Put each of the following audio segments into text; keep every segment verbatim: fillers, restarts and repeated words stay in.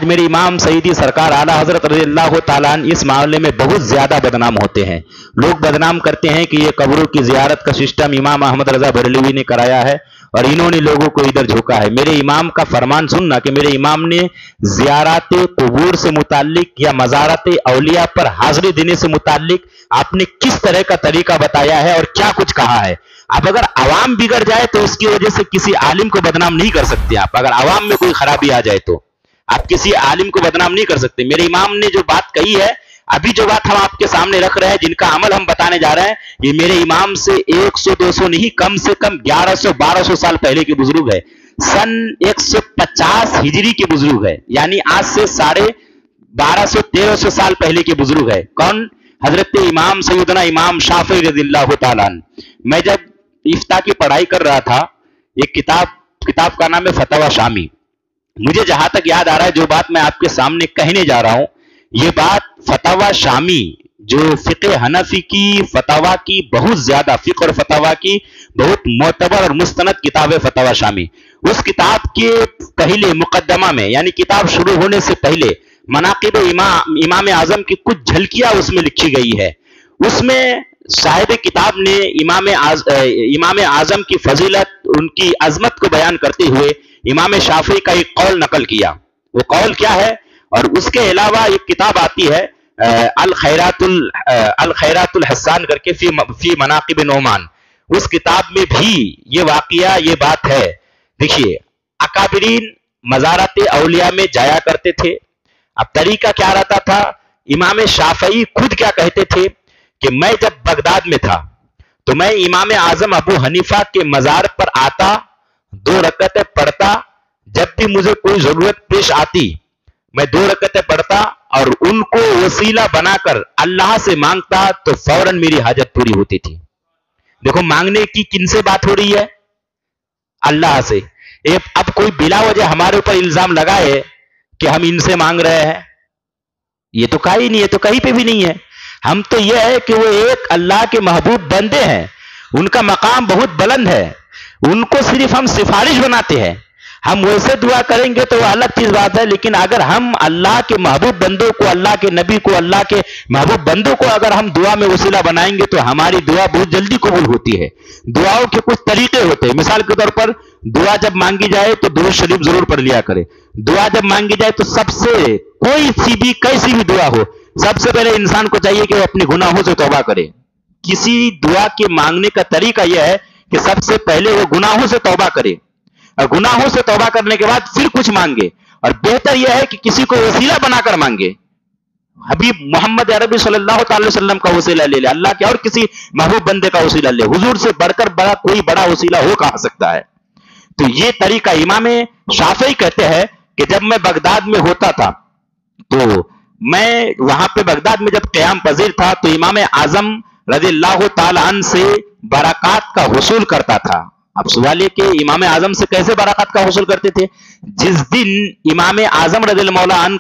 मेरे इमाम सईदी सरकार आला हजरत रज़ी अल्लाह ताला अन्हु इस मामले में बहुत ज्यादा बदनाम होते हैं। लोग बदनाम करते हैं कि ये कब्रों की जियारत का सिस्टम इमाम अहमद रजा बरेलवी ने कराया है और इन्होंने लोगों को इधर झोंका है। मेरे इमाम का फरमान सुनना कि मेरे इमाम ने जियारत कुबूर से मुताल्लिक या मज़ारत औलिया पर हाजिरी देने से मुताल्लिक आपने किस तरह का तरीका बताया है और क्या कुछ कहा है। आप अगर आवाम बिगड़ जाए तो उसकी वजह से किसी आलिम को बदनाम नहीं कर सकते। आप अगर आवाम में कोई खराबी आ जाए तो आप किसी आलिम को बदनाम नहीं कर सकते। मेरे इमाम ने जो बात कही है, अभी जो बात हम आपके सामने रख रहे हैं, जिनका अमल हम बताने जा रहे हैं, ये मेरे इमाम से सौ दो सौ नहीं, कम से कम ग्यारह सौ बारह सौ साल पहले के बुजुर्ग है। सन एक सौ पचास हिजरी के बुजुर्ग है, यानी आज से साढ़े बारह सौ तेरह सौ साल पहले के बुजुर्ग है। कौन? हजरत इमाम सैयदना इमाम शाफी रज़ियल्लाहु ताला अन्हु। मैं जब इफ्ता की पढ़ाई कर रहा था, एक किताब किताब का नाम है फतवा शामी। मुझे जहां तक याद आ रहा है, जो बात मैं आपके सामने कहने जा रहा हूं, ये बात फतवा शामी जो फिक़े हनफी की फतवा की बहुत ज्यादा फिक़ और फतवा की बहुत मोतबर और मुस्तनद किताब है फतवा शामी। उस किताब के पहले मुकद्दमा में, यानी किताब शुरू होने से पहले, मनाकिब इमाम इमाम आजम की कुछ झलकियां उसमें लिखी गई है। उसमें साहिब किताब ने इमाम आज, इमाम आजम की फजीलत, उनकी अजमत को बयान करते हुए इमाम शाफी का एक कौल नकल किया। वो कौल क्या है? और उसके अलावा एक किताब आती है अल खैरातुल अल खैरातुल हस्सान करके फी फी मनाकिब नोमान। उस किताब में भी ये वाकया, ये बात है। देखिए, अकाबिरीन मज़ारत औलिया में जाया करते थे। अब तरीका क्या रहता था? इमाम शाफी खुद क्या कहते थे कि मैं जब बगदाद में था तो मैं इमाम आजम अबू हनीफा के मजार पर आता, दो रकअतें पढ़ता। जब भी मुझे कोई जरूरत पेश आती, मैं दो रकअतें पढ़ता और उनको वसीला बनाकर अल्लाह से मांगता, तो फौरन मेरी हाजत पूरी होती थी। देखो, मांगने की किनसे बात हो रही है? अल्लाह से। अब कोई बिला वजह हमारे ऊपर इल्जाम लगाए कि हम इनसे मांग रहे हैं, ये तो कहीं नहीं है, तो कहीं पे भी नहीं है। हम तो यह है कि वो एक अल्लाह के महबूब बंदे हैं, उनका मकाम बहुत बुलंद है, उनको सिर्फ हम सिफारिश बनाते हैं। हम वैसे दुआ करेंगे तो वो अलग चीज बात है, लेकिन अगर हम अल्लाह के महबूब बंदों को, अल्लाह के नबी को, अल्लाह के महबूब बंदों को अगर हम दुआ में वसीला बनाएंगे तो हमारी दुआ बहुत जल्दी कबूल होती है। दुआओं के कुछ तरीके होते हैं। मिसाल के तौर पर, दुआ जब मांगी जाए तो दुरूद शरीफ जरूर पढ़ लिया करे। दुआ जब मांगी जाए तो सबसे, कोई सी भी कैसी भी दुआ हो, सबसे पहले इंसान को चाहिए कि वो अपने गुनाहों से तौबा करे। किसी दुआ के मांगने का तरीका यह है कि सबसे पहले वो गुनाहों से तौबा करे और गुनाहों से तौबा करने के बाद फिर कुछ मांगे। और बेहतर यह है कि किसी को वसीला बनाकर मांगे। हबीब मोहम्मद अरबी सल्लल्लाहु अलैहि वसल्लम का वसीला ले ले, अल्लाह के और किसी महबूब बंदे का वसीला ले। हुजूर से बढ़कर बड़ा कोई बड़ा वसीला हो कहा सकता है? तो ये तरीका इमाम शाफी कहते हैं कि जब मैं बगदाद में होता था तो मैं वहां पे बगदाद में जब क़याम पजीर था तो इमाम आजम रज़ियल्लाहु ताला अन्हु से बरक़ात का हुसूल करता था। अब सवाल ये कि इमाम आजम से कैसे बरक़ात का हुसूल करते थे? जिस दिन इमाम आजम रज़ियल्लाहु अन्हु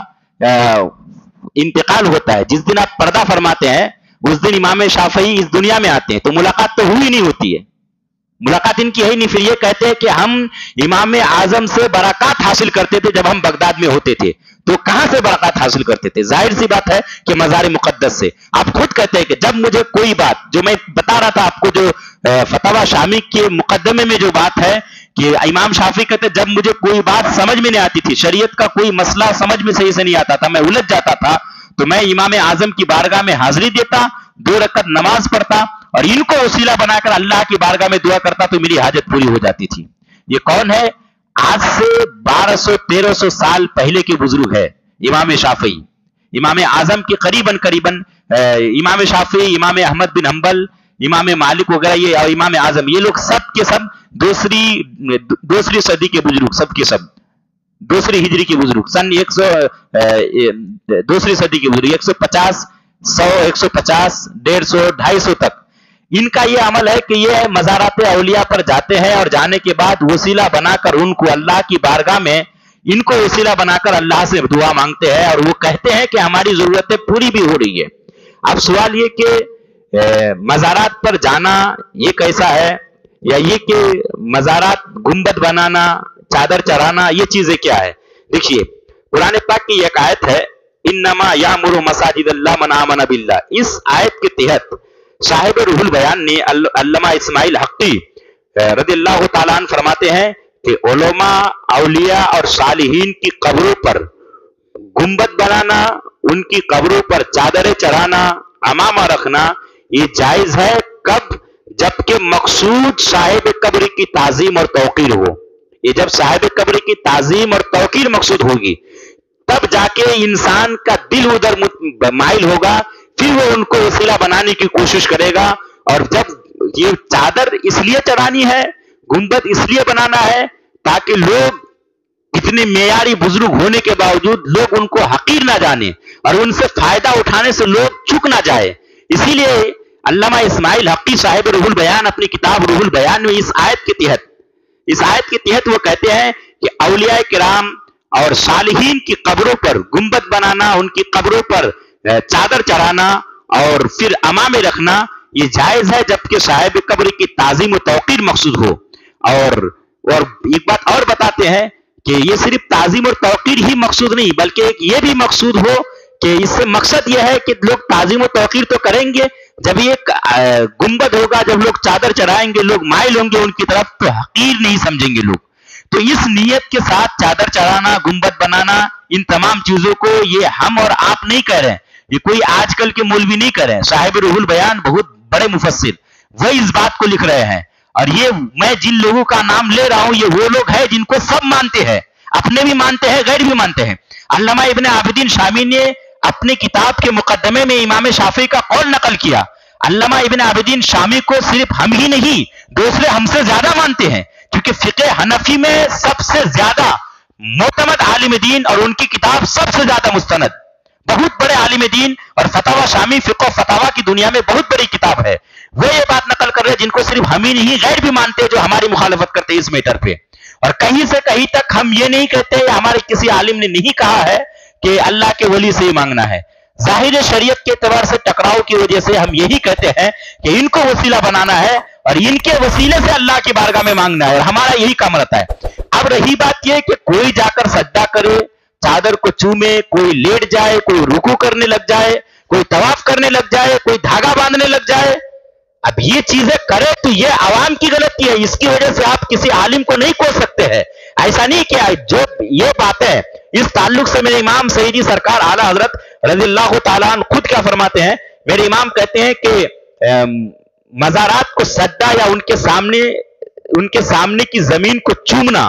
का इंतकाल होता है, जिस दिन आप पर्दा फरमाते हैं, उस दिन इमाम शाफी इस दुनिया में आते हैं, तो मुलाकात तो हुई नहीं होती है, मुलाकात इनकी है ही नहीं। फिर ये कहते हैं कि हम इमाम आजम से बरक़ात हासिल करते थे जब हम बगदाद में होते थे। तो कहां से बरक़ात हासिल करते थे? जाहिर सी बात है कि मज़ार मुक़द्दस से। आप खुद कहते हैं कि जब मुझे कोई बात, जो मैं बता रहा था आपको, जो फतवा शामी के मुकद्दमे में जो बात है कि इमाम शाफी कहते जब मुझे कोई बात समझ में नहीं आती थी, शरीयत का कोई मसला समझ में सही से नहीं आता था, मैं उलझ जाता था, तो मैं इमाम आजम की बारगाह में हाजिरी देता, दो रकअत नमाज पढ़ता और इनको वसीला बनाकर अल्लाह की बारगाह में दुआ करता, तो मेरी हाजत पूरी हो जाती थी। ये कौन है? आज से बारह सौ तेरह सौ साल पहले के बुजुर्ग है इमाम शाफी। इमाम आजम के करीबन करीबन इमाम शाफी, इमाम अहमद बिन हंबल, इमाम मालिक वगैरह, ये और इमाम आजम, ये लोग सब के सब दूसरी दूसरी सदी के बुजुर्ग, सब के सब दूसरी हिजरी के बुजुर्ग, सन एक सौ दूसरी सदी के बुजुर्ग, एक सौ पचास, सौ, एक सौ पचास, डेढ़ सौ, ढाई सौ तक इनका ये अमल है कि ये मज़ारात औलिया पर जाते हैं और जाने के बाद वसीला बनाकर उनको अल्लाह की बारगाह में, इनको वसीला बनाकर अल्लाह से दुआ मांगते हैं और वो कहते हैं कि हमारी जरूरतें पूरी भी हो रही है। अब सवाल ये कि मज़ारात पर जाना ये कैसा है, या ये कि मज़ारात गुंबद बनाना, चादर चढ़ाना, ये चीजें क्या है? देखिए, قرآن پاک کی ایک آیت ہے انما یامر مساجد اللہ من آمن باللہ. اس آیت کے تحت صاحب روح البیان نے علامہ اسماعیل حقی رضی اللہ تعالیٰ عنہ فرماتے ہیں کہ علماء، اولیاء اور صالحین کی قبروں پر گنبد بنانا، ان کی قبروں پر چادریں چڑھانا، امامہ رکھنا یہ جائز ہے. کب؟ جبکہ مقصود صاحب قبر کی تعظیم اور توقیر ہو. یہ جب صاحب قبر کی تعظیم اور توقیر مقصود ہوگی تب جا کے انسان کا دل ادھر مائل ہوگا، پھر وہ ان کو وسیلہ بنانے کی کوشش کرے گا. اور جب یہ چادر اس لیے چڑھانی ہے، گنبد اس لیے بنانا ہے تاکہ لوگ اتنے معیاری بزرگ ہونے کے باوجود لوگ ان کو حقیر نہ جانے اور ان سے فائدہ اٹھانے سے لوگ چک نہ جائے. اسی لیے علامہ اسماعیل حقی صاحب روح البیان اپنی کتاب روح البیان میں اس آیت کے تحت اس آیت کے تحت وہ کہتے ہیں کہ اولیاء کرام اور صالحین کی قبروں پر گنبد بنانا، ان کی قبروں پر چادر چڑھانا اور پھر امامے رکھنا یہ جائز ہے جبکہ صاحب قبر کی تعظیم و توقیر مقصود ہو. اور اور ایک بات اور بتاتے ہیں کہ یہ صرف تعظیم اور توقیر ہی مقصود نہیں بلکہ ایک یہ بھی مقصود ہو کہ اس سے مقصد یہ ہے کہ لوگ تعظیم و توقیر تو کریں گے، جب یہ گنبد ہوگا، جب لوگ چادر چڑھائیں گے، لوگ مائل ہوں گے ان کی طرف تو حقیر نہیں سمجھیں گے لوگ. تو اس نیت کے ساتھ چادر چڑھانا، گنبد بنانا، ان تمام چیزوں کو یہ ہم اور آپ نہیں کہہ رہے ہیں، یہ کوئی آج کل کے مولوی نہیں کہہ رہے ہیں. صاحب روح البیان بہت بڑے مفسر وہ اس بات کو لکھ رہے ہیں. اور یہ میں جن لوگوں کا نام لے رہا ہوں یہ وہ لوگ ہیں جن کو سب مانتے ہیں، اپنے بھی مانتے ہیں، غیر بھی مانتے ہیں. علامہ ابن عابدین شامی نے اپنے کتاب کے مقدمے میں امام شافعی کا قول نقل کیا. علامہ ابن عابدین شامی کو صرف ہم ہی نہیں دوسرے ہم سے زیادہ مانتے ہیں، کیونکہ فقہ حنفی میں سب سے زیادہ معتمد عالم دین اور ان کی کتاب سب سے زیادہ مستند، بہت بڑے عالم دین. اور فتاوی شامی فقہ و فتاوی کی دنیا میں بہت بڑی کتاب ہے. وہ یہ بات نقل کر رہے جن کو صرف ہم ہی نہیں غیر بھی مانتے جو ہماری مخالفت کرتے ہیں اس میٹر پہ. اور کہیں سے کہیں تک ہم یہ نہیں کہتے یا ہمارے کسی عالم نے نہیں کہا ہے کہ اللہ کے ولی سے ہی مانگنا ہے. ظاہر شریعت کے اعتبار سے ٹکراؤ کی وجہ سے ہم یہی کہتے ہیں کہ ان کو وسیلہ بنانا ہے اور ان کے وسیلے سے اللہ کی بارگاہ میں مانگنا ہے اور ہمارا یہی کام رہتا ہے. اب رہی بات یہ کہ کوئی جا کر سجدہ کرے، چادر کو چومے، کوئی لیٹ جائے، کوئی رکوع کرنے لگ جائے، کوئی طواف کرنے لگ جائے، کوئی دھاگا باندھنے لگ جائے، اب یہ چیزیں کرے تو یہ عوام کی غلطی ہے. اس کی وجہ سے آپ کسی عالم کو نہیں کوس سکتے ہیں. ایسا نہیں کیا جو یہ بات ہے اس تعلق سے میرے امام سیدی سرکار اعلیٰ حضرت رضی اللہ تعالیٰ عنہ خود کیا فرماتے ہیں. میرے امام کہتے ہیں کہ مزارات کو سجدہ یا ان کے سامنے ان کے سامنے کی زمین کو چومنا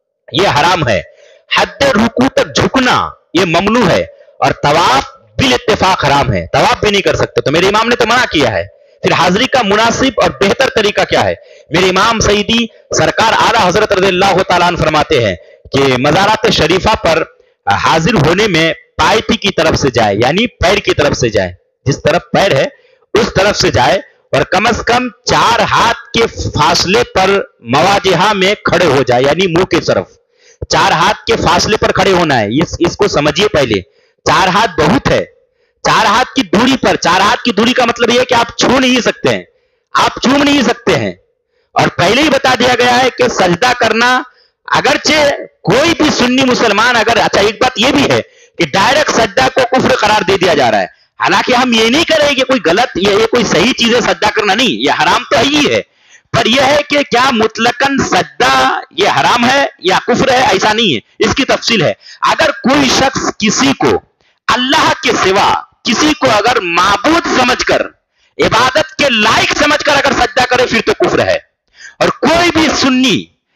یہ حرام ہے. حد رکوع تک جھکنا یہ ممنوع ہے اور طواف بال اتفاق حرام ہے، طواف بھی نہیں کر سکتے. تو میرے امام نے تو منع کیا ہے. پھر حاضری کا مناسب اور بہتر طریقہ کیا ہے؟ میرے امام سیدی سرکار اعلیٰ حضرت رضی اللہ تعالیٰ عنہ فرماتے ہیں کہ مزارات شریفہ پر حاضر ہونے میں پائتی کی طرف سے جائے، یعنی پیر کی طرف سے جائے، جس طرف پیر ہے اس طرف سے جائے اور کم از کم چار ہاتھ کے فاصلے پر مواجہہ میں کھڑے ہو جائے، یعنی منہ کی طرف چار ہاتھ کے فاصلے پر کھڑے ہونا ہے. اس, اس کو سمجھیے. پہلے چار ہاتھ بہت ہے، چار ہاتھ کی دوری پر. چار ہاتھ کی دوری کا مطلب یہ ہے کہ آپ چھو نہیں سکتے ہیں، آپ چوم نہیں سکتے ہیں. اور پہلے ہی بتا دیا گیا ہے کہ سجدہ کرنا اگرچہ کوئی بھی سنی مسلمان اگر اچھا ایک بات یہ بھی ہے کہ ڈائریکٹ سجدہ کو کفر قرار دے دیا جا رہا ہے. حالانکہ ہم یہ نہیں کریں کہ کوئی غلط یہ, یہ کوئی صحیح چیز ہے سجدہ کرنا، نہیں، یہ حرام تو ہی ہے. پر یہ ہے کہ کیا مطلقاً سجدہ یہ حرام ہے یا کفر ہے؟ ایسا نہیں ہے، اس کی تفصیل ہے. اگر کوئی شخص کسی کو اللہ کے سوا کسی کو اگر معبود سمجھ کر عبادت کے لائق سمجھ کر اگر سجدہ کرے پھر تو کفر ہے. اور کوئی بھی سنی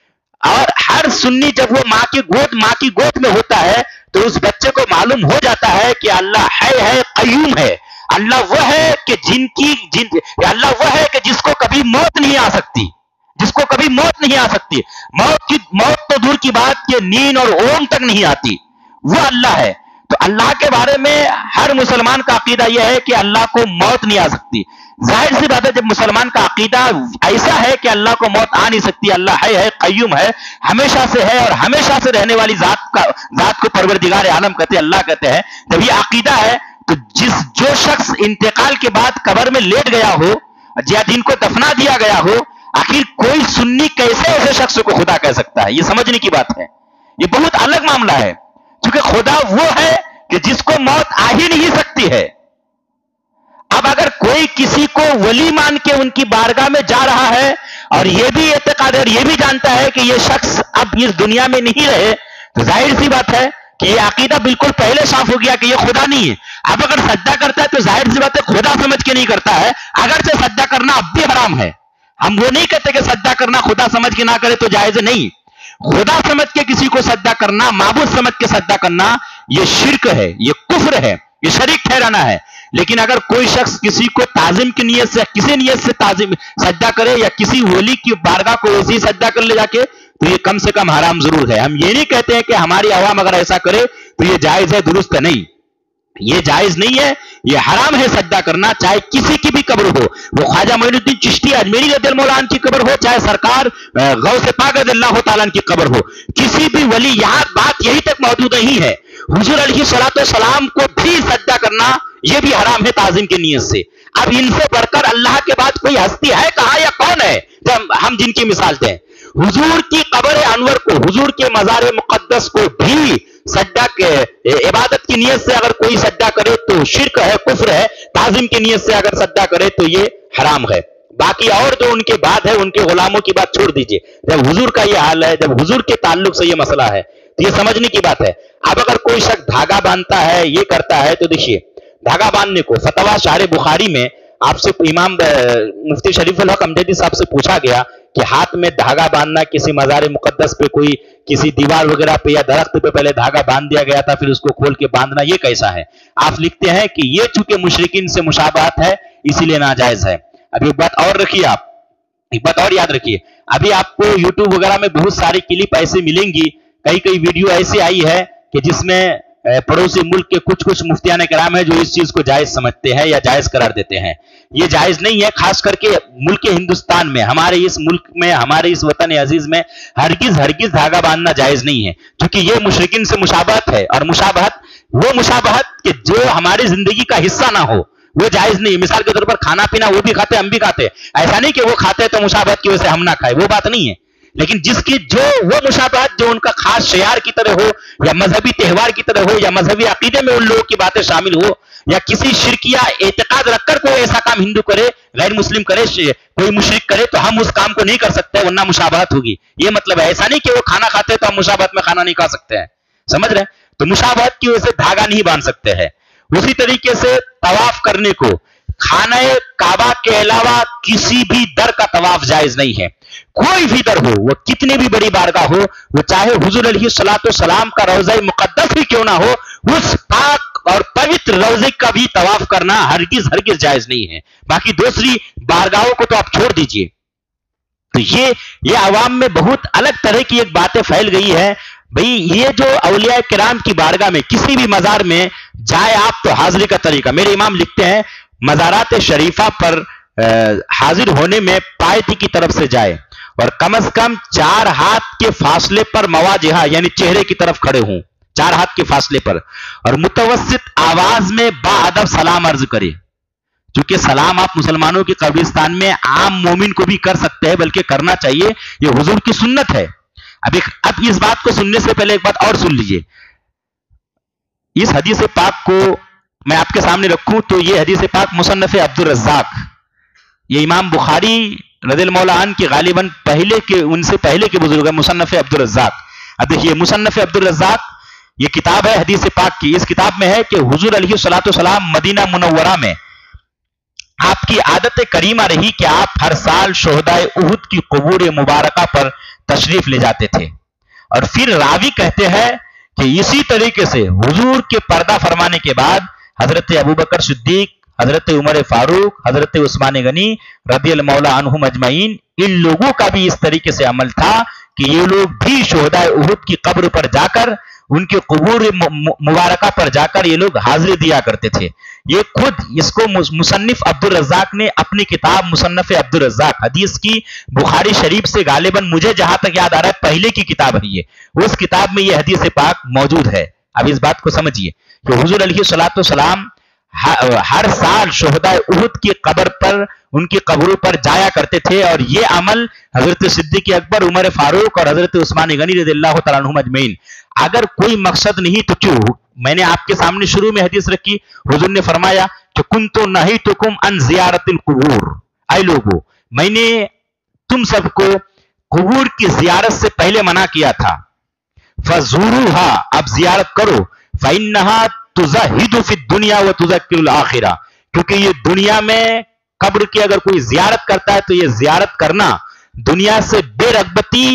اور ہر سنی جب وہ ماں کی گود ماں کی گود میں ہوتا ہے تو اس بچے کو معلوم ہو جاتا ہے کہ اللہ ہے ہے قیوم ہے. اللہ وہ ہے کہ جن کی جن اللہ وہ ہے کہ جس کو کبھی موت نہیں آ سکتی، جس کو کبھی موت نہیں آ سکتی. موت کی موت تو دور کی بات کہ نیند اور اونگ تک نہیں آتی، وہ اللہ ہے. تو اللہ کے بارے میں ہر مسلمان کا عقیدہ یہ ہے کہ اللہ کو موت نہیں آ سکتی. ظاہر سی بات ہے جب مسلمان کا عقیدہ ایسا ہے کہ اللہ کو موت آ نہیں سکتی، اللہ ہے ہے قیوم ہے، ہمیشہ سے ہے اور ہمیشہ سے رہنے والی ذات کا ذات کو پروردگار عالم کہتے ہیں، اللہ کہتے ہیں. جب یہ عقیدہ ہے تو جس جو شخص انتقال کے بعد قبر میں لیٹ گیا ہو یا جن کو دفنا دیا گیا ہو، آخر کوئی سنی کیسے ایسے شخص کو خدا کہہ سکتا ہے؟ یہ سمجھنے کی بات ہے، یہ بہت الگ معاملہ ہے. क्योंकि खुदा वो है कि जिसको मौत आ ही नहीं सकती है। अब अगर कोई किसी को वली मान के उनकी बारगाह में जा रहा है और यह भी एतकाद और यह भी जानता है कि यह शख्स अब इस दुनिया में नहीं रहे, तो जाहिर सी बात है कि यह अकीदा बिल्कुल पहले साफ हो गया कि यह खुदा नहीं है। अब अगर सज्जा करता है तो जाहिर सी बात है खुदा समझ के नहीं करता है, अगरचे सज्जा करना अब भी हराम है। हम वो नहीं कहते कि सज्जा करना खुदा समझ के ना करे तो जायज नहीं। खुदा समझ के किसी को सज्जा करना, माबूद समझ के सज्जा करना, यह शिर्क है, यह कुफ्र है, यह शरीक ठहराना है। लेकिन अगर कोई शख्स किसी को ताजिम की नियत से, किसी नियत से ताजिम सज्जा करे या किसी वली की बारगाह को वैसी सज्जा कर ले जाके, तो ये कम से कम हराम जरूर है। हम ये नहीं कहते हैं कि हमारी अवाम अगर ऐसा करे तो ये जायज है, दुरुस्त है, नहीं, ये जायज नहीं है, ये हराम है सज्जा करना, चाहे किसी की भी कब्र हो, वो ख्वाजा मोइनुद्दीन चिश्ती अजमेरी रज़ियल्लाहु अन्हु की कब्र हो, चाहे सरकार गौसे पाक रज़ियल्लाहु तआला अन्हु की कब्र हो, किसी भी वली, यहां बात यही तक मौजूद नहीं है, हुजूर अलैहिस्सलाम को भी सज्जा करना यह भी हराम है ताज़ीम की नीयत से। अब इनसे बढ़कर अल्लाह के बाद कोई हस्ती है कहां या कौन है जब हम जिनकी मिसाल दें? हुजूर की कब्र अनवर को, हुजूर के मज़ार मुक़द्दस को भी सज्जा के इबादत की नीयत से अगर कोई सज्जा करे तो शिर्क है, कुफ्र है। ताज़ीम की नीयत से अगर सज्जा करे तो ये हराम है। बाकी और जो उनके बाद है, उनके गुलामों की बात छोड़ दीजिए। जब हुजूर का ये हाल है, जब हुजूर के ताल्लुक से ये मसला है, तो ये समझने की बात है। अब अगर कोई शख्स धागा बांधता है, ये करता है, तो देखिए धागा बांधने को फतवा शारे बुखारी में आपसे इमाम मुफ्ती शरीफुल हक अमजदी साहब से पूछा गया कि हाथ में धागा बांधना, किसी मज़ार मुक़द्दस पे कोई किसी दीवार वगैरह पे या दरख्त पे पहले धागा बांध दिया गया था, फिर उसको खोल के बांधना, ये कैसा है? आप लिखते हैं कि ये चूंकि मुशरिकीन से मुशाबहत है इसीलिए नाजायज है। अभी एक बात और रखिए, आप एक बात और याद रखिए, अभी आपको यूट्यूब वगैरह में बहुत सारी क्लिप ऐसे मिलेंगी, कई कई वीडियो ऐसे आई है कि जिसमें पड़ोसी मुल्क के कुछ कुछ मुफ्तियान किराम है जो इस चीज को जायज समझते हैं या जायज करार देते हैं। ये जायज नहीं है, खास करके मुल्क हिंदुस्तान में, हमारे इस मुल्क में, हमारे इस वतन अजीज में हरगिज हरगिज धागा बांधना जायज नहीं है, क्योंकि ये मुशरिकीन से मुशाबहत है। और मुशाबहत वो मुशाबहत कि जो हमारी जिंदगी का हिस्सा ना हो, वो जायज नहीं है। मिसाल के तौर पर खाना पीना वो भी खाते, हम भी खाते, ऐसा नहीं कि वो खाते तो मुशाबहत की वजह से हम ना खाए, वो बात नहीं है। लेकिन जिसकी जो वो मुशाबहत जो उनका खास शयार की तरह हो, या मजहबी त्यौहार की तरह हो, या मजहबी अकीदे में उन लोगों की बातें शामिल हो, या किसी शिरकिया एतकाद रखकर कोई ऐसा काम हिंदू करे, गैर मुस्लिम करे, कोई मुशरिक करे, तो हम उस काम को नहीं कर सकते, वरना मुशाबहत होगी। ये मतलब है, ऐसा नहीं कि वो खाना खाते तो हम मुशाबहत में खाना नहीं खा सकते हैं, समझ रहे हैं? तो मुशाबहत की वजह से धागा नहीं बांध सकते हैं। उसी तरीके से तवाफ करने को खाना काबा के अलावा किसी भी दर का तवाफ जायज नहीं है। कोई भी दर हो, वो कितनी भी बड़ी बारगाह हो, वो चाहे हुजूर अलैहिस्सलाम का रोज़ा मुक़द्दस भी क्यों ना हो, उस पाक और पवित्र रोज़े का भी तवाफ करना हरगिज हरगिज जायज नहीं है। बाकी दूसरी बारगाहों को तो आप छोड़ दीजिए। तो ये ये आवाम में बहुत अलग तरह की एक बातें फैल गई है। भाई ये जो औलिया किराम की बारगाह में किसी भी मजार में जाए आप, तो हाजिरी का तरीका, मेरे इमाम लिखते हैं, मज़ारात शरीफा पर हाजिर होने में पायती की तरफ से जाए और कम अज कम चार हाथ के फासले पर मवाजिहा यानी चेहरे की तरफ खड़े हों, चार हाथ के फासले पर, और मुतवस्सित आवाज में बाअदब सलाम अर्ज करे। क्योंकि सलाम आप मुसलमानों के कब्रिस्तान में आम मोमिन को भी कर सकते हैं, बल्कि करना चाहिए, ये हुजूर की सुन्नत है। अब एक अब इस बात को सुनने से पहले एक बात और सुन लीजिए। इस हदीस पाक को मैं आपके सामने रखूं तो ये हदीस पाक मुसन्नफ अब्दुल रज़्ज़ाक, ये इमाम बुखारी रज़ियल्लाहु अन्हु के गालिबन पहले के, उनसे पहले के बुजुर्ग है, मुसन्नफ अब्दुल रज़्ज़ाक। अब देखिए मुसन्नफ अब्दुल रज़्ज़ाक ये किताब है हदीस पाक की। इस किताब में है कि हुजूर अलैहिस्सलाम मदीना मुनव्वरा में आपकी आदत करीमा रही कि आप हर साल शोहदाए उहुद की क़ुबूर मुबारका पर तशरीफ ले जाते थे। और फिर रावी कहते हैं कि इसी तरीके से हुजूर के पर्दा फरमाने के बाद हजरत अबू बकर सिद्दीक, हजरत उमर फारूक, हजरत उस्मान गनी रज़ियल्लाहु अन्हुम अजमईन, इन लोगों का भी इस तरीके से अमल था कि ये लोग भी शोहदाए उहुद की कब्र पर जाकर, उनके क़ुबूर मुबारका पर जाकर ये लोग हाजिरी दिया करते थे। ये खुद इसको मुसन्निफ अब्दुल रज़्ज़ाक ने अपनी किताब मुसन्नफ अब्दुल रज़्ज़ाक हदीस की बुखारी शरीफ से गालिबन मुझे जहां तक याद आ रहा है पहले की किताब है ये, उस किताब में ये हदीस पाक मौजूद है। अब इस बात को समझिए कि हुजूर अलैहिस्सलाम हर साल शोहदाए उहुद की कब्र पर, उनकी कब्रों पर जाया करते थे, और ये अमल हजरत सिद्दीक़ अकबर, उमर फारूक और हजरत उस्मान गनी रज़ियल्लाहु तआला अन्हुम अजमईन अगर कोई मकसद नहीं तो क्यों? मैंने आपके सामने शुरू में हदीस रखी, हुजूर ने फरमाया कि कुन्तु नहीतुकुम अन ज़ियारतिल कुबूर, ऐ लोगों मैंने तुम सबको कुबूर की जियारत से पहले मना किया था, फज़ूरूहा, अब जियारत करो, फ़इन्नहा तुज़हिदु फ़िद दुनिया व तुज़क्किरुल आखिरा, क्योंकि ये दुनिया में कब्र की अगर कोई जियारत करता है तो ये जियारत करना दुनिया से बेरगबती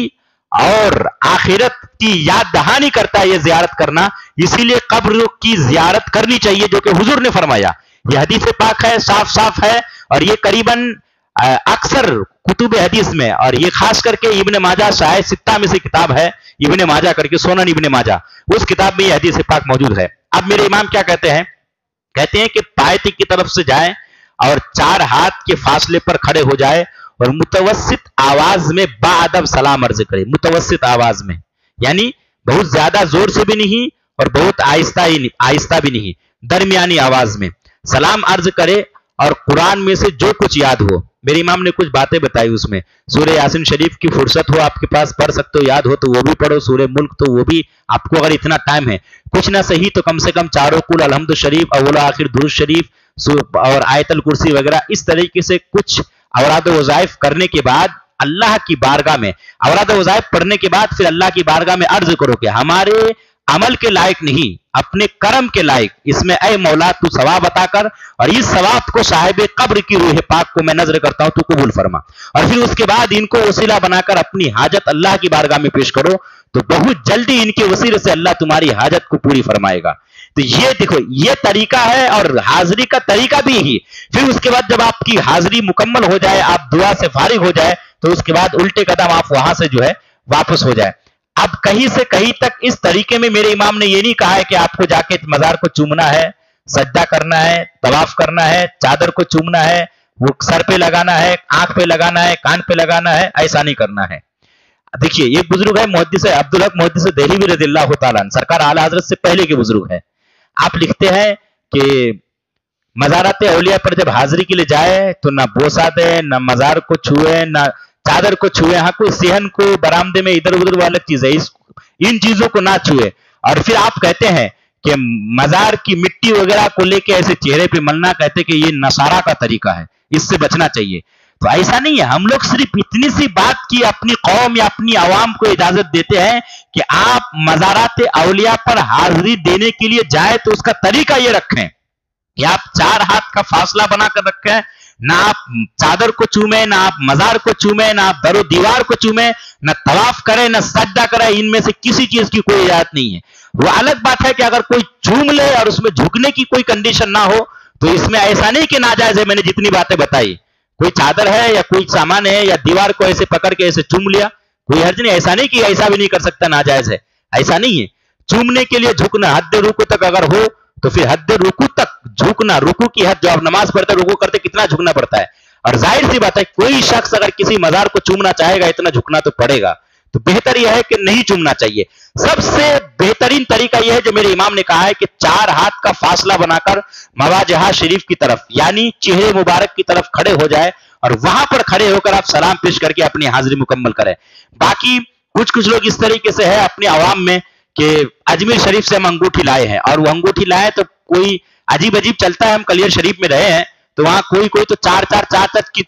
और आखिरत की याद दहानी करता है, ये जियारत करना, इसीलिए कब्र की जियारत करनी चाहिए, जो कि हुजूर ने फरमाया। ये हदीस पाक है, साफ साफ है, और ये करीबन अक्सर कुतुब हदीस में, और ये खास करके इब्ने माजा शायद सित्ता में से किताब है इब्ने माजा करके, सुनन इब्ने माजा, उस किताब में ये हदीस पाक मौजूद है। अब मेरे इमाम क्या कहते हैं? कहते हैं कि पायती की तरफ से जाए और चार हाथ के फासले पर खड़े हो जाए और मुतवस्सित आवाज में बाअदब सलाम अर्ज करे, मुतवस्सित आवाज में, यानी बहुत ज्यादा जोर से भी नहीं और बहुत आहिस्ता ही आहिस्ता भी नहीं, दरमियानी आवाज में सलाम अर्ज करे, और कुरान में से जो कुछ याद हो, मेरे इमाम ने कुछ बातें बताई उसमें, सूरह यासीन शरीफ की फुर्सत हो आपके पास पढ़ सकते हो, याद हो तो वो भी पढ़ो, सूरह मुल्क तो वो भी आपको, अगर इतना टाइम है, कुछ ना सही तो कम से कम चारों कुल, अलहम्दु शरीफ, अव्वल आखिर दुरूद शरीफ और आयतल कुर्सी वगैरह, इस तरीके से कुछ औराद वज़ाइफ करने के बाद अल्लाह की बारगाह में, औराद वज़ाइफ पढ़ने के बाद फिर अल्लाह की बारगाह में अर्ज करो कि हमारे अमल के लायक नहीं, अपने कर्म के लायक, इसमें ऐ मौला तू सवाब अता कर, और इस सवाब को साहिब कब्र की रूह पाक को मैं नजर करता हूं, तू कबूल फरमा, और फिर उसके बाद इनको वसीला बनाकर अपनी हाजत अल्लाह की बारगाह में पेश करो, तो बहुत जल्दी इनके वसीले से अल्लाह तुम्हारी हाजत को पूरी फरमाएगा। तो ये देखो, ये तरीका है, और हाजिरी का तरीका भी ही। फिर उसके बाद जब आपकी हाजिरी मुकम्मल हो जाए, आप दुआ से फारिग हो जाए, तो उसके बाद उल्टे कदम आप वहां से जो है वापस हो जाए। अब कहीं से कहीं तक इस तरीके में मेरे इमाम ने ये नहीं कहा है कि आपको जाके मजार को चूमना है, सज्जा करना है, तवाफ करना है, चादर को चूमना है, वो सर पे लगाना है, आंख पे लगाना है, कान पे लगाना है, ऐसा नहीं करना है। देखिए, ये बुजुर्ग है मुहद्दिस अब्दुल हक मुहद्दिस देहलवी रज़ियल्लाहु ताला अन्हु, सरकार आला हजरत से पहले के बुजुर्ग है। आप लिखते हैं कि मजारात औलिया पर जब हाजिरी के लिए जाए तो ना बोसा दे, ना मजार को छुए, ना चादर को छुए, हाँ कोई सेहन को बरामदे में इधर उधर वो अलग चीज है, इस इन चीजों को ना छुए। और फिर आप कहते हैं कि मजार की मिट्टी वगैरह को लेके ऐसे चेहरे पे मलना, कहते कि ये नसारा का तरीका है, इससे बचना चाहिए। तो ऐसा नहीं है, हम लोग सिर्फ इतनी सी बात की अपनी कौम या अपनी आवाम को इजाजत देते हैं कि आप मजारात औलिया पर हाजिरी देने के लिए जाए तो उसका तरीका ये रखें कि आप चार हाथ का फासला बनाकर रखें, ना आप चादर को चूमे, ना आप मजार को चूमे, ना आप दरो दीवार को चूमे, ना तवाफ करें, ना सज्जा करें, इनमें से किसी चीज की कोई इजाजत नहीं है। वो अलग बात है कि अगर कोई चूम ले और उसमें झुकने की कोई कंडीशन ना हो तो इसमें ऐसा नहीं कि नाजायज है। मैंने जितनी बातें बताई, कोई चादर है या कोई सामान है या दीवार को ऐसे पकड़ के ऐसे चूम लिया, कोई हर्ज नहीं, ऐसा नहीं कि ऐसा भी नहीं कर सकता, नाजायज है, ऐसा नहीं है। चूमने के लिए झुकना हद रुकू तक अगर हो तो फिर हद रुकू तक झुकना, रुकू की हद, जो आप नमाज पढ़ते रुकू करते कितना झुकना पड़ता है, और जाहिर सी बात है कोई शख्स अगर किसी मजार को चूमना चाहेगा इतना झुकना तो पड़ेगा। तो बेहतर यह है कि नहीं चूमना चाहिए। सबसे बेहतरीन तरीका यह है जो मेरे इमाम ने कहा है कि चार हाथ का फासला बनाकर मवाजहा शरीफ की तरफ यानी चेहरे मुबारक की तरफ खड़े हो जाए और वहां पर खड़े होकर आप सलाम पेश करके अपनी हाजिरी मुकम्मल करें। बाकी कुछ कुछ लोग इस तरीके से है अपने आवाम में कि अजमेर शरीफ से हम अंगूठी लाए हैं, और वो अंगूठी लाए तो कोई अजीब अजीब चलता है। हम कलियर शरीफ में रहे हैं तो वहां कोई कोई तो चार चार चार तक की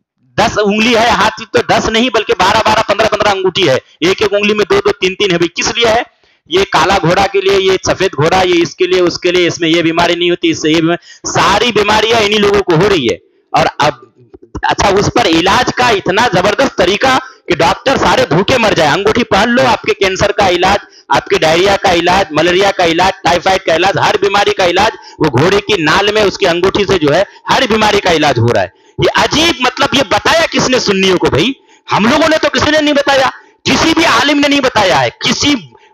दस उंगली है, हाथ तो दस नहीं बल्कि बारह बारह पंद्रह पंद्रह अंगूठी है, एक एक उंगली में दो दो तीन तीन है। भाई किस लिए है? ये काला घोड़ा के लिए, ये सफेद घोड़ा, ये इसके लिए उसके लिए, इसमें ये बीमारी नहीं होती, इससे ये बीमारी, सारी बीमारियां इन्हीं लोगों को हो रही है। और अब अच्छा उस पर इलाज का इतना जबरदस्त तरीका कि डॉक्टर सारे भूखे मर जाए। अंगूठी पहन लो, आपके कैंसर का इलाज, आपके डायरिया का इलाज, मलेरिया का इलाज, टाइफाइड का इलाज, हर बीमारी का इलाज वो घोड़े की नाल में उसकी अंगूठी से जो है हर बीमारी का इलाज हो रहा है। ये अजीब, मतलब ये बताया किसने सुन्नियों को? भाई हम लोगों ने तो किसी ने नहीं बताया, किसी भी आलिम ने नहीं बताया है। किसी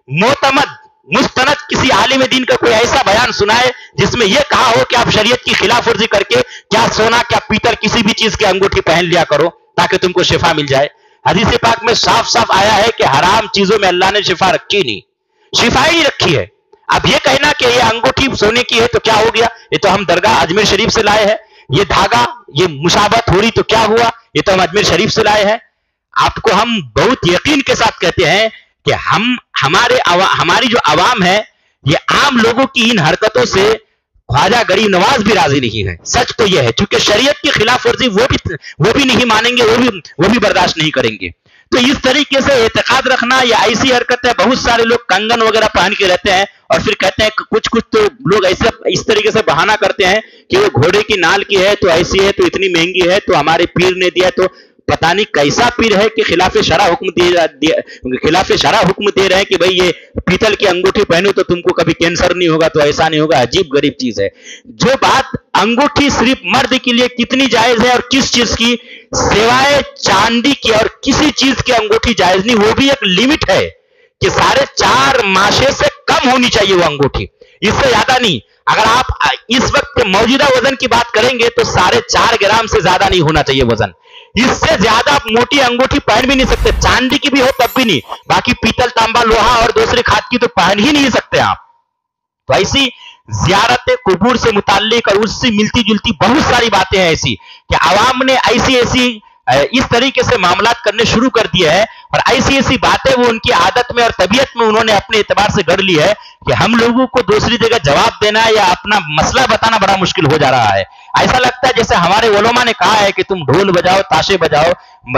मोतमद मुस्तनद किसी आलिम दीन का कोई ऐसा बयान सुनाए जिसमें यह कहा हो कि आप शरीयत की खिलाफ वर्जी करके क्या सोना क्या पीतल किसी भी चीज की अंगूठी पहन लिया करो ताकि तुमको शिफा मिल जाए। हदीस पाक में साफ साफ आया है कि हराम चीजों में अल्लाह ने शिफा रखी नहीं, शिफा ही नहीं रखी है। अब ये कहना कि ये अंगूठी सोने की है तो क्या हो गया, ये तो हम दरगाह अजमेर शरीफ से लाए हैं, ये धागा ये मुशाबत हो रही तो क्या हुआ, ये तो हम अजमेर शरीफ से लाए हैं। आपको हम बहुत यकीन के साथ कहते हैं कि हम हमारे अवा, हमारी जो अवाम है, ये आम लोगों की इन हरकतों से ख्वाजा गरीब नवाज भी राजी नहीं है। सच तो यह है, क्योंकि शरीयत की खिलाफ वर्जी वो भी वो भी नहीं मानेंगे, वो भी वो भी बर्दाश्त नहीं करेंगे। तो इस तरीके से एतकाद रखना या ऐसी हरकत है, बहुत सारे लोग कंगन वगैरह पहन के रहते हैं और फिर कहते हैं, कुछ कुछ तो लोग ऐसे इस तरीके से बहाना करते हैं कि वो घोड़े की नाल की है तो ऐसी है, तो इतनी महंगी है, तो हमारे पीर ने दिया। तो पता नहीं कैसा पीर है कि खिलाफ शरा हुक्म दे खिलाफ शरा हुक्म दे रहे हैं कि भाई ये पीतल की अंगूठी पहनो तो तुमको कभी कैंसर नहीं होगा, तो ऐसा नहीं होगा। अजीब गरीब चीज है। जो बात अंगूठी सिर्फ मर्द के लिए कितनी जायज है और किस चीज की, सिवाय चांदी की और किसी चीज की अंगूठी जायज नहीं। वो भी एक लिमिट है कि साढ़े चार माशे से कम होनी चाहिए वो अंगूठी, इससे ज्यादा नहीं। अगर आप इस वक्त मौजूदा वजन की बात करेंगे तो साढ़े चार ग्राम से ज्यादा नहीं होना चाहिए वजन। इससे ज्यादा आप मोटी अंगूठी पहन भी नहीं सकते, चांदी की भी हो तब भी नहीं, बाकी पीतल, तांबा, लोहा और दूसरी खाद की तो पहन ही नहीं सकते आप। तो ऐसी ज़ियारत कुबूर से मुताल्लिक और उससे मिलती जुलती बहुत सारी बातें हैं ऐसी कि आवाम ने ऐसी ऐसी इस तरीके से मामलात करने शुरू कर दिए हैं और ऐसी ऐसी बातें वो उनकी आदत में और तबीयत में उन्होंने अपने एतबार से गढ़ ली है कि हम लोगों को दूसरी जगह जवाब देना या अपना मसला बताना बड़ा मुश्किल हो जा रहा है। ऐसा लगता है जैसे हमारे उलमा ने कहा है कि तुम ढोल बजाओ, ताशे बजाओ।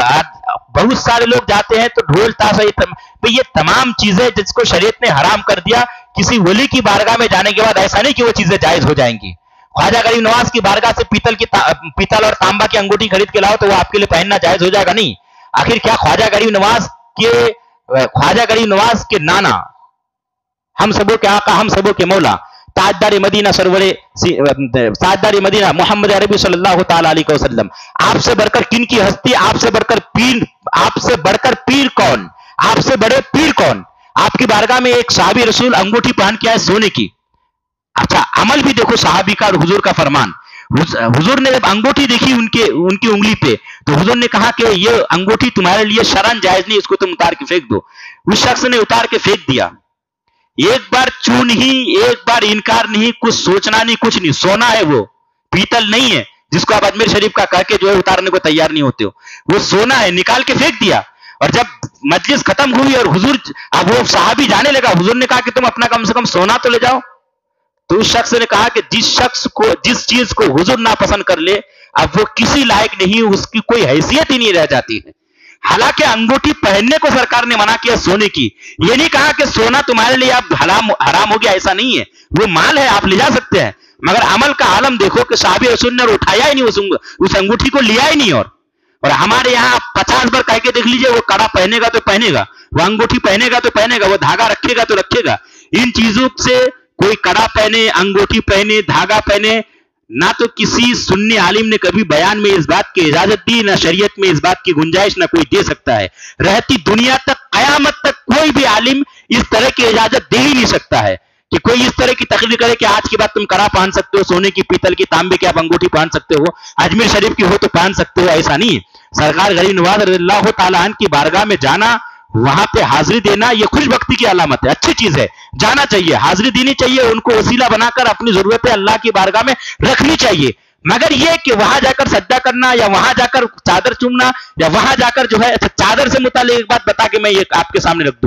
बहुत सारे लोग जाते हैं तो ढोल ताशा, तो ये तमाम चीजें जिसको शरीयत ने हराम कर दिया, किसी वली की बारगाह में जाने के बाद ऐसा नहीं कि वो चीजें जायज हो जाएंगी। ख्वाजा गरीब नवाज की बारगाह से पीतल की पीतल और तांबा की अंगूठी खरीद के लाओ तो वो आपके लिए पहनना जायज हो जाएगा? नहीं। आखिर क्या ख्वाजा गरीब नवाज के ख्वाजा गरीब नवाज के नाना, हम सबों के आका, हम सबों के मौला, ताजदार मदीना सरवरे ताजदार मदीना मोहम्मद अरबी सल्लल्लाहु ताला अलैहि वसल्लम, आपसे बढ़कर किन की हस्ती, आपसे बढ़कर पीर, आपसे बढ़कर पीर कौन, आपसे बड़े पीर कौन? आपकी बारगाह में एक साहबी रसूल अंगूठी पहन के आए सोने की। अच्छा, अमल भी देखो साहबी का और हुजूर का फरमान। हुजूर ने जब अंगूठी देखी उनके उनकी उंगली पे तो हुजूर ने कहा कि ये अंगूठी तुम्हारे लिए शरन जायज नहीं, इसको तुम उतार के फेंक दो। उस शख्स ने उतार के फेंक दिया। एक बार चू नहीं, एक बार इनकार नहीं, कुछ सोचना नहीं, कुछ नहीं। सोना है वो, पीतल नहीं है जिसको आप अजमेर शरीफ का कह के जो है उतारने को तैयार नहीं होते हो। वो सोना है, निकाल के फेंक दिया। और जब मजलिस खत्म हुई और हुजूर, अब वो साहबी जाने लगा, हुजूर ने कहा कि तुम अपना कम से कम सोना तो ले जाओ। तो उस शख्स ने कहा कि जिस शख्स को, जिस चीज को हुजूर नापसंद कर ले, अब वो किसी लायक नहीं, उसकी कोई हैसियत ही नहीं रह जाती है। हालांकि अंगूठी पहनने को सरकार ने मना किया सोने की, ये नहीं कहा कि सोना तुम्हारे लिए अब हराम हराम हो गया, ऐसा नहीं है। वो माल है, आप ले जा सकते हैं, मगर अमल का आलम देखो कि साहबी रसूल ने उठाया ही नहीं उस, उस अंगूठी को, लिया ही नहीं। और और हमारे यहाँ पचास बार कह के देख लीजिए, वो कड़ा पहनेगा तो पहनेगा, वो अंगूठी पहनेगा तो पहनेगा, वो धागा रखेगा तो रखेगा। इन चीजों से कोई कड़ा पहने, अंगूठी पहने, धागा पहने, ना तो किसी सुन्नी आलिम ने कभी बयान में इस बात की इजाजत दी, ना शरीयत में इस बात की गुंजाइश ना कोई दे सकता है। रहती दुनिया तक, कयामत तक कोई भी आलिम इस तरह की इजाजत दे ही नहीं सकता है कि कोई इस तरह की तकरीर करे कि आज के बाद तुम कड़ा पहन सकते हो, सोने की, पीतल की, तांबे की आप अंगूठी पहन सकते हो, अजमेर शरीफ की हो तो पहन सकते हो, ऐसा नहीं। सरकार गरीब नवाज रज़ियल्लाहु ताला अन्हु की बारगाह में जाना, वहां पे हाजिरी देना, ये खुशबख्ती की अलामत है, अच्छी चीज है, जाना चाहिए, हाजिरी देनी चाहिए, उनको वसीला बनाकर अपनी जरूरतें अल्लाह की बारगाह में रखनी चाहिए। मगर ये कि वहां जाकर सज्जा करना या वहां जाकर चादर चूमना या वहां जाकर जो है, अच्छा चादर से मुताल्लिक एक बात बता के मैं ये आपके सामने रख दूं।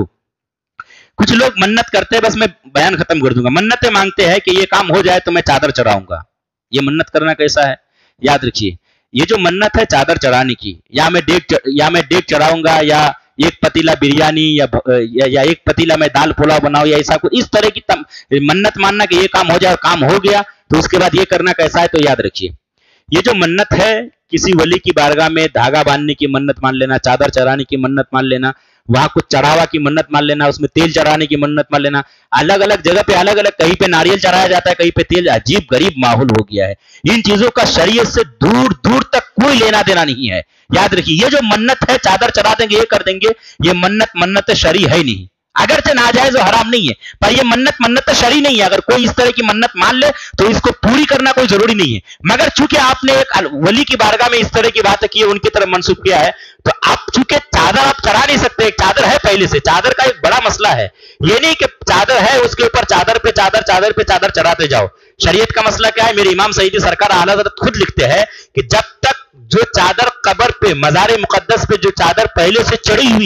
कुछ लोग मन्नत करते हैं, बस मैं बयान खत्म कर दूंगा, मन्नतें मांगते हैं कि ये काम हो जाए तो मैं चादर चढ़ाऊंगा। ये मन्नत करना कैसा है? याद रखिए, ये जो मन्नत है चादर चढ़ाने की, या मैं डेग या मैं डेग चढ़ाऊंगा, या एक पतीला बिरयानी, या, या या एक पतीला में दाल पुलाव बनाओ, या ऐसा कुछ, इस तरह की तम, मन्नत मानना कि ये काम हो जाए, काम हो गया तो उसके बाद ये करना कैसा है? तो याद रखिए, ये जो मन्नत है, किसी वली की बारगाह में धागा बांधने की मन्नत मान लेना, चादर चढ़ाने की मन्नत मान लेना, वहां कुछ चढ़ावा की मन्नत मान लेना, उसमें तेल चढ़ाने की मन्नत मान लेना, अलग अलग जगह पे अलग अलग, कहीं पे नारियल चढ़ाया जाता है, कहीं पे तेल। अजीब गरीब माहौल हो गया है। इन चीजों का शरीयत से दूर दूर तक कोई लेना देना नहीं है। याद रखिए, ये जो मन्नत है, चादर चढ़ा देंगे, ये कर देंगे, ये मन्नत मन्नत शरी है नहीं। अगरचे नाजायज और हराम नहीं है, पर ये मन्नत मन्नत शरी नहीं है। अगर कोई इस तरह की मन्नत मान ले तो इसको पूरी करना कोई जरूरी नहीं है। मगर चूंकि आपने एक वली की बारगाह में इस तरह की बात की है, उनकी तरफ मंसूब किया है, तो आप चूंकि चादर आप चढ़ा नहीं सकते, एक चादर है पहले से, चादर का एक बड़ा मसला है। ये नहीं कि चादर है उसके ऊपर चादर पे चादर चादर पे चादर चढ़ाते जाओ। शरीयत का मसला क्या है? मेरे इमाम सईदी सरकार आला हज़रत खुद लिखते हैं कि जब तक जो चादर कब्र पे, मज़ार मुक़द्दस पे जो चादर पहले से चढ़ी हुई है,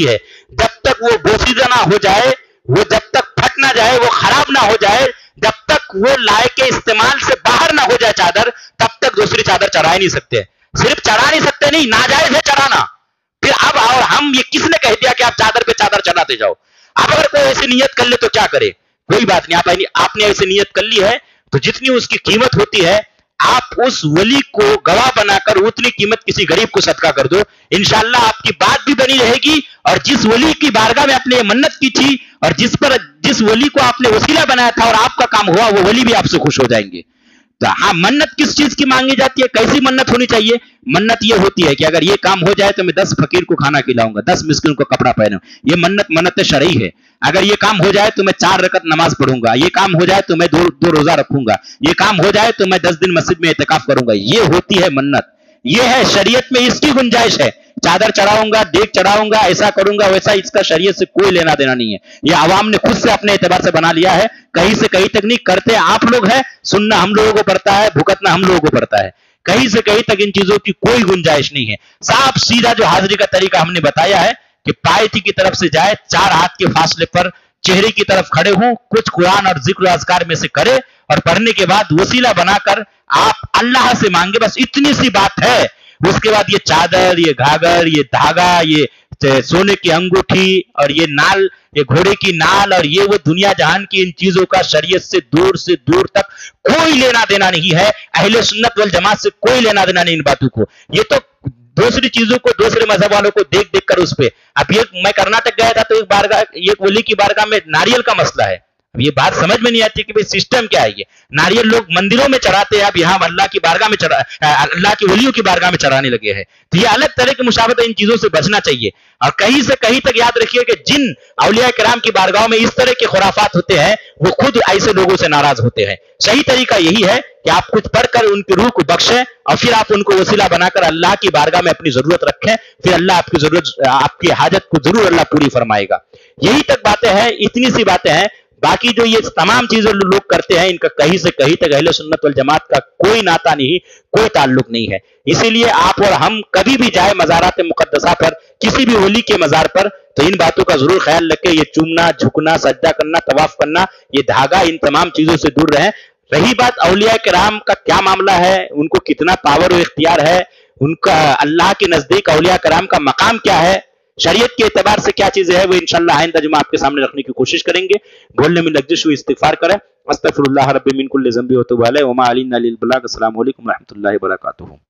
जब तक वो बोसीदा ना हो जाए, वो जब तक फट ना जाए, वो खराब ना हो जाए, जब तक वो लाए के इस्तेमाल से बाहर ना हो जाए चादर, तब तक दूसरी चादर चढ़ा ही नहीं सकते। सिर्फ चढ़ा नहीं सकते नहीं, नाजायज है चढ़ाना। फिर अब और हम, ये किसने कह दिया कि आप चादर पे चादर चढ़ाते जाओ? अब अगर कोई ऐसी नियत कर ले तो क्या करे? कोई बात नहीं, आप आपने ऐसी नियत कर ली है तो जितनी उसकी कीमत होती है आप उस वली को गवाह बनाकर उतनी कीमत किसी गरीब को सदका कर दो, इंशाअल्लाह आपकी बात भी बनी रहेगी। और जिस वली की बारगाह में आपने मन्नत की थी और जिस पर जिस वली को आपने वसीला बनाया था और आपका काम हुआ, वो वली भी आपसे खुश हो जाएंगे। तो हाँ, मन्नत किस चीज की मांगी जाती है, कैसी मन्नत होनी चाहिए? मन्नत ये होती है कि अगर ये काम हो जाए तो मैं दस फकीर को खाना खिलाऊंगा, दस मिस्किन को कपड़ा पहनाऊंगा। ये मन्नत मन्नत शरई है। अगर ये काम हो जाए तो मैं चार रकत नमाज पढ़ूंगा, ये काम हो जाए तो मैं दो दो रोजा रखूंगा, ये काम हो जाए तो मैं दस दिन मस्जिद में इतिकाफ करूंगा। ये होती है मन्नत। ये है शरीयत में, इसकी गुंजाइश है। चादर चढ़ाऊंगा, देख चढ़ाऊंगा, ऐसा करूंगा वैसा, इसका शरीयत से कोई लेना देना नहीं है। ये आवाम ने खुद से अपने एतबार से बना लिया है, कहीं से कहीं तक नहीं। करते आप लोग हैं, सुनना हम लोगों को पड़ता है, भुगतना हम लोगों को पड़ता है। कहीं से कहीं तक इन चीजों की कोई गुंजाइश नहीं है। साफ सीधा जो हाजिरी का तरीका हमने बताया है कि पायथी की तरफ से जाए, चार हाथ के फासले पर चेहरे की तरफ खड़े हों, कुछ कुरान और जिक्र अज़कार में से करे और पढ़ने के बाद वसीला बनाकर आप अल्लाह से मांगे, बस इतनी सी बात है। उसके बाद ये चादर, ये घाघर, ये धागा, ये सोने की अंगूठी और ये नाल, ये घोड़े की नाल और ये वो दुनिया जहान की इन चीजों का शरीयत से दूर से दूर तक कोई लेना देना नहीं है। अहले सुन्नत वल जमात से कोई लेना देना नहीं इन बातों को। ये तो दूसरी चीजों को, दूसरे मजहब वालों को देख देख कर उस पे। अब ये मैं कर्नाटक गया था तो एक बारगाह, एक वली की बारगाह में नारियल का मसला है। अब ये बात समझ में नहीं आती कि भाई सिस्टम क्या है। ये नारियल लोग मंदिरों में चढ़ाते हैं, अब यहाँ अल्लाह की बारगाह में चढ़ा, अल्लाह की वलियों की बारगाह में चढ़ाने लगे हैं। तो ये अलग तरह की मुशाबत है, इन चीजों से बचना चाहिए। और कहीं से कहीं तक याद रखिए कि जिन औलिया किराम की बारगाहों में इस तरह के खुराफात होते हैं, वो खुद ऐसे लोगों से नाराज होते हैं। सही तरीका यही है कि आप कुछ पढ़कर उनकी रूह को बख्शें और फिर आप उनको वसीला बनाकर अल्लाह की बारगाह में अपनी जरूरत रखें, फिर अल्लाह आपकी जरूरत, आपकी हाजत को जरूर अल्लाह पूरी फरमाएगा। यही तक बातें हैं, इतनी सी बातें हैं। बाकी जो ये तमाम चीजें लोग करते हैं, इनका कहीं से कहीं तक अहले सुन्नत वल जमात का कोई नाता नहीं, कोई ताल्लुक नहीं है। इसीलिए आप और हम कभी भी जाए मज़ारात मुक़द्दसा पर, किसी भी वली के मज़ार पर, तो इन बातों का जरूर ख्याल रखें। ये चूमना, झुकना, सजदा करना, तवाफ करना, ये धागा, इन तमाम चीजों से दूर रहें। रही बात औलिया किराम का क्या मामला है, उनको कितना पावर और इख्तियार है, उनका अल्लाह के नजदीक औलिया किराम का मकाम क्या है, शरीयत के एतबार से क्या चीजें हैं, वो इंशाअल्लाह आइंदा जुमा आपके सामने रखने की कोशिश करेंगे। बोलने में लग्जिश हुई इस्तिगफार करें। अस्तगफिरुल्लाह रब्बी मिन कुल्लि ज़ंबि व तूबु अलैहि व मा अलैना इल्लल बलाग। अस्सलामु अलैकुम व रहमतुल्लाहि व बरकातुहू।